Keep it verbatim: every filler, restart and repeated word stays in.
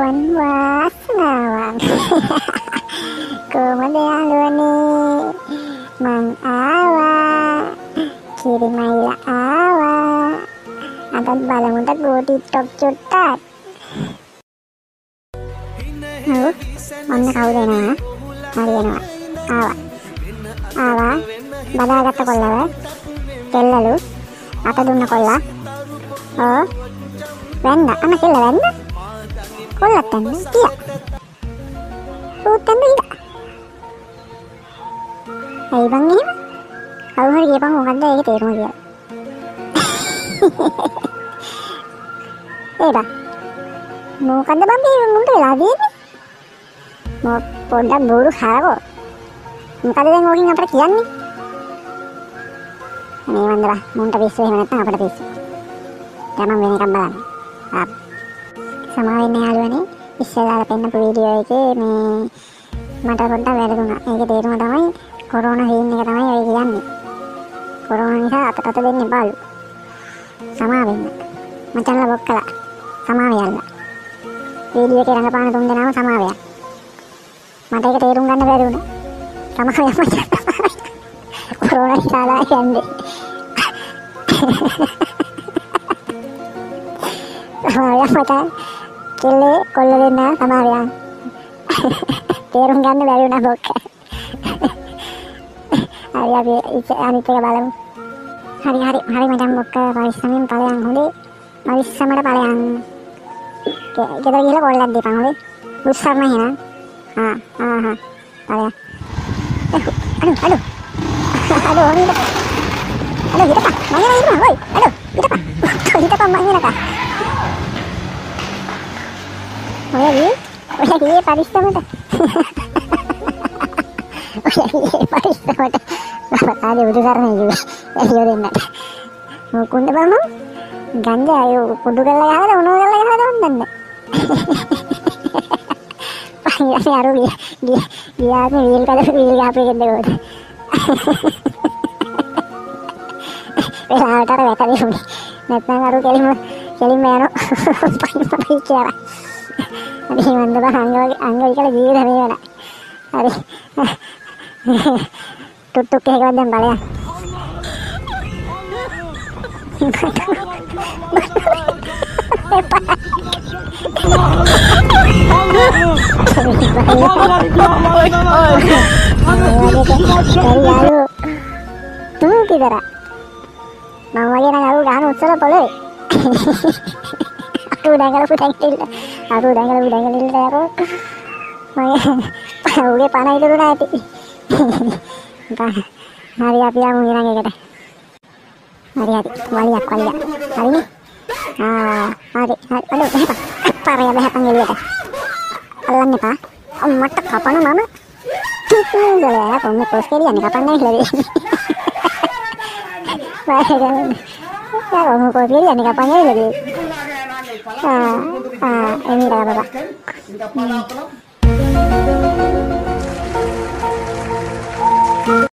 awan wasnawan. Kumadaluni mang awa kirimaila awa atat balamuntat budi tok cutat. Halo, mana kau dena? Mariana awa awa badagata kollawa kellalu atadunna kolla oh wenna ana kella wenna kollatanna iya utanna ida ai bang එහෙම කවුරු හරි කියපන් මොකද්ද ඒකේ තේරුම කියලා ඒ බා මොකද්ද බම් මේ මුන්ට වෙලා තියෙන්නේ මො පොඩ්ඩක් බෝරු ખાරකෝ මොකද දැන් ඕකින් අපිට කියන්නේ මේ වන්දලා මුන්ට පිස්සු එහෙම නැත්නම් අපිට පිස්සු දැන් මම වෙන එකක් බලන්න ආ සමා වෙන්න යාළුවනේ ඉස්සෙල්ලා පෙන්නපු වීඩියෝ එකේ මේ මට පොඩ්ඩක් වැරදුනා ඒකේ තේරුම තමයි කොරෝනා හේන් එක තමයි ඔය කියන්නේ කොරෝනා නිසා අතට අත දෙන්න බාලු සමා වෙන්න මචංලා බොක්කලා සමා වෙයල්ලා වීඩියෝ එකේ රඟපාන තුන් දෙනාම සමා වෙයා මට ඒක තේරුම් ගන්න බැරි වුණා සමා වෙයා මචං කොරෝනා නිසා යන්නේ සමා වෙයා මචං කෙල්ලේ කොල්ල දෙන්න සමා වෙයා තේරුම් ගන්න බැරි වුණා බොක්ක hari abi අනිත් එක බලමු hari hari hari මචං බොක්ක පරිස්සමෙන් ඵලයන් හොඳේ පරිස්සමට ඵලයන් ගෙදර ගිහලා කොල්ලක් දීපන් හොඳේ උස්සන්න එහෙනම් ආ ආ හා ඵලයන් අඩු අඩු අඩු හොඳ අඩු හිටපන් මම ඉන්නවා හොයි අඩු හිටපන් හිටපන් මම ඉන්නකා ඔයගේ ඔයගේ පරිස්සමට ඔයගේ පරිස්සමට ආදී උදු කරන්නේ කිව්වා එළිය දෙන්නට මොකුන්ද බං ගංජා අය කුඩු කරලා ගහලා උණු කරලා ගහලා වන්දන්නේ පහින් අර ගිය ගිය ගියානේ වීල් කඩ වීල් ගාපේ ගෙදරෝද එලාට අර වැටලි උනේ නැත්නම් අර කෙලිම කෙලිම යන පහින් පහින් කියලා අපි වන්ද බං අංග අංග විකල ජීවිත මේ වෙන හරි ටුට්ටුක් එකක් දැන් බලයන් tuh kira mau lagi nang aku kan usul boleh aku udah kalau udah ngil aku udah kalau udah ngil aku mau udah panai dulu nanti hari api yang mengira kita hari hari wali aku wali hari ini ah hari hari aduh apa apa ya apa panggil dia Allah nih pak om mata kapan mama boleh ya kamu terus kali ya kapan nih lagi baik kan ya kamu terus kali ya kapan nih lagi ah ah ini dah bapak